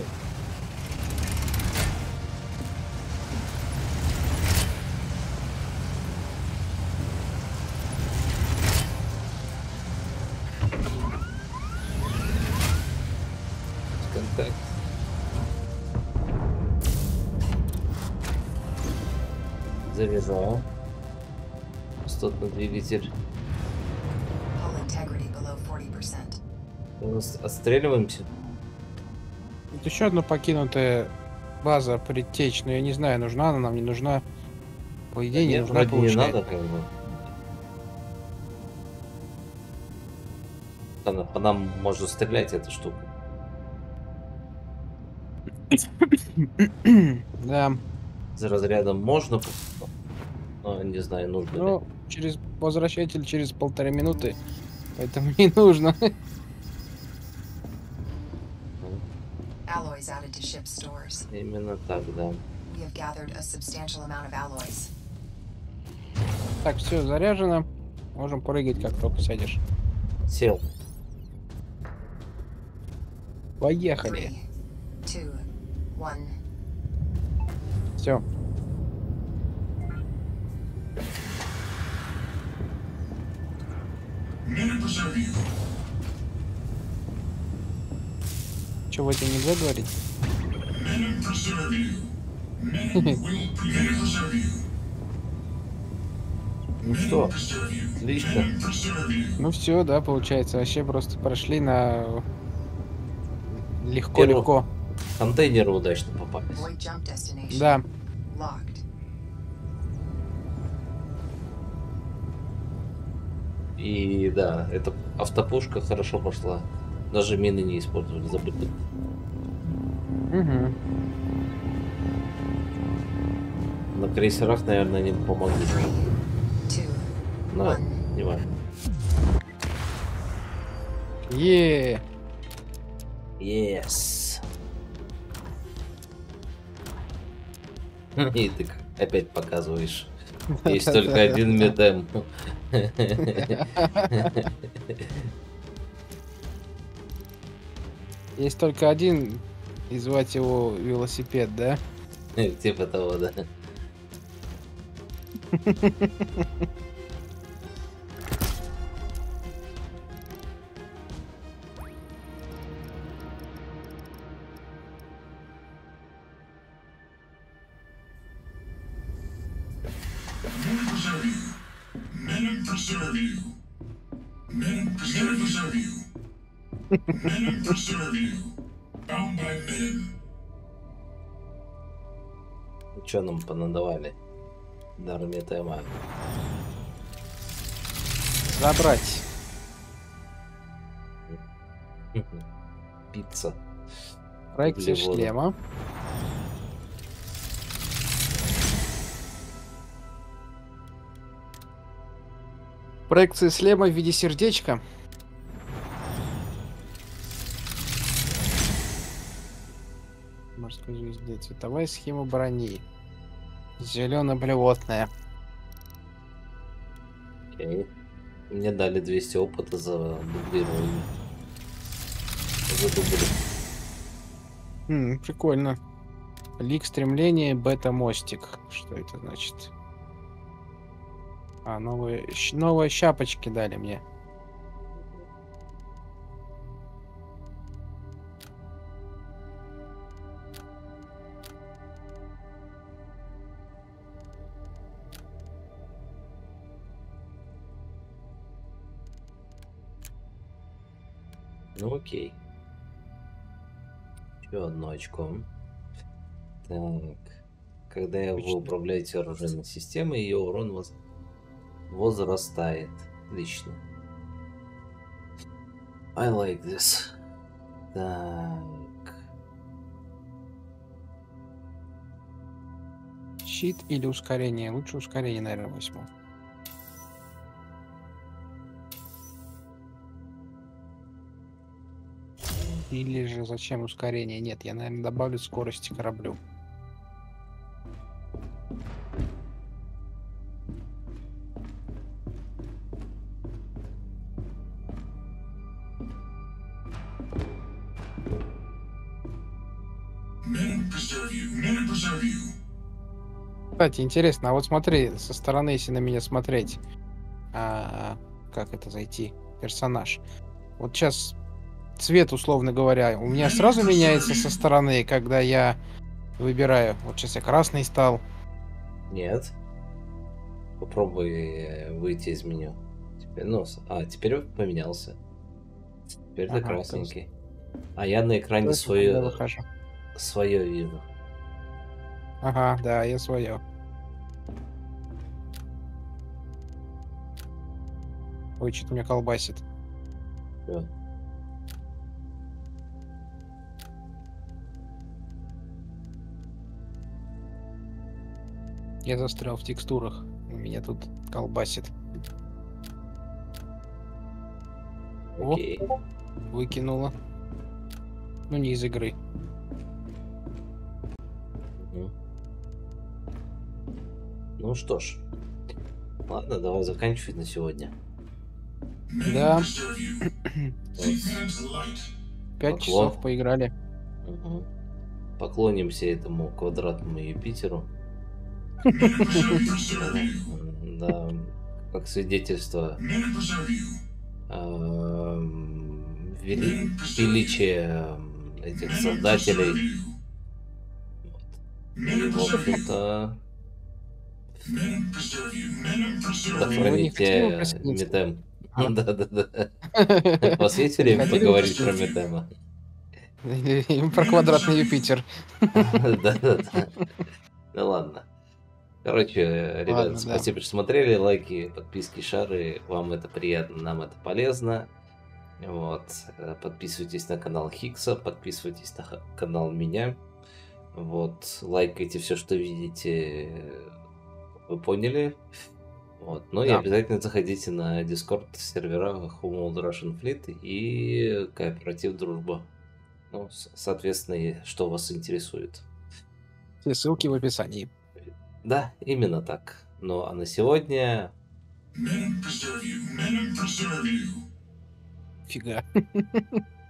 Контакт. Завязал. Пустотный двигатель. Hull integrity below 40%. Отстреливаемся. Это еще одна покинутая база предтеч, но я не знаю, нужна она нам, не нужна. По идее, не Нет, нужна, вроде не получается. надо, как бы. Она по нам может стрелять, эта штука. Да. За разрядом можно, но не знаю, нужно ли. Ну, через возвращатель через 1,5 минуты, поэтому не нужно. Alloys added to ship stores. Именно так, да. We have gathered a substantial amount of alloys. Так, все, заряжено. Можем прыгать, как только сядешь. Сел. Поехали. 3, 2, 1. Все. Men preserve you. Чего это нельзя говорить? Men preserve you. Men will preserve you. Ну что, Preserve you. отлично. Preserve you. Ну все, да, получается. Вообще просто прошли на легко-легко. Контейнеры удачно попались. Void jump destination. Да. Locked. И да, эта автопушка хорошо пошла. Даже мины не использовали, забыли. Угу. На крейсерах, наверное, не помогли. 2, Но 1. не важно. Е. Yes. И ты опять показываешь. Есть только один медем. Есть только один, и звать его велосипед, да? Типа того, да. Men preserve you. Men preserve you. Men preserve you. Men preserve you. Bound by men. Что нам понадавали? Дарме тема. Забрать. Пицца. Проекция Углеводы. шлема. Проекция шлема в виде сердечка. Морской звезды. Цветовая схема брони. Зелено-блевотная. Окей. Мне дали 200 опыта за дублирование. За дубль. Прикольно. Лик стремления, бета-мостик. Что это значит? А, новые шапочки дали мне. Ну окей. Еще одно очко. Так. Когда вы Отлично. управляете оружейной системой, ее урон возрастает. Отлично. I like this. Так. Щит или ускорение? Лучше ускорение, наверное, возьму. Или же зачем ускорение? Нет, я, наверное, добавлю скорости кораблю. Кстати, интересно, а вот смотри, со стороны, если на меня смотреть, как это зайти? Персонаж. Вот сейчас цвет, условно говоря, у меня сразу меняется со стороны, когда я выбираю. Вот сейчас я красный стал. Нет. Попробуй выйти из меню. Теперь, теперь поменялся. Теперь ты Ага, красненький. А я на экране Только когда свое выхожу. вижу. Ага, да, я свое. Ой, что-то меня колбасит. Всё. Я застрял в текстурах. Меня тут колбасит. О, Окей. выкинула. Ну, не из игры. Мгм. Ну что ж. Ладно, давай заканчивать на сегодня. Да, Вот. 5 Поклон. часов поиграли. Мгм. Поклонимся этому квадратному Юпитеру. Да, как свидетельство величия этих создателей. Вот. И, в общем-то, Вы не хотели сохраните присоединиться? Метем. А. Да-да-да. У вас есть Не время хотели поговорить про присоединиться? Метема? Или про квадратный Юпитер. Да-да-да. Ну ладно. Короче, ребят, Ладно, да. спасибо, что смотрели. Лайки, подписки, шары. Вам это приятно, нам это полезно. Вот. Подписывайтесь на канал Хикса, подписывайтесь на канал меня. Вот. Лайкайте все, что видите. Вы поняли? Вот. Ну и Да. обязательно заходите на Discord сервера Homeworld Russian Fleet и кооператив Дружба. Ну, соответственно, что вас интересует. Все ссылки в описании. Да, именно так. Ну а на сегодня Фига.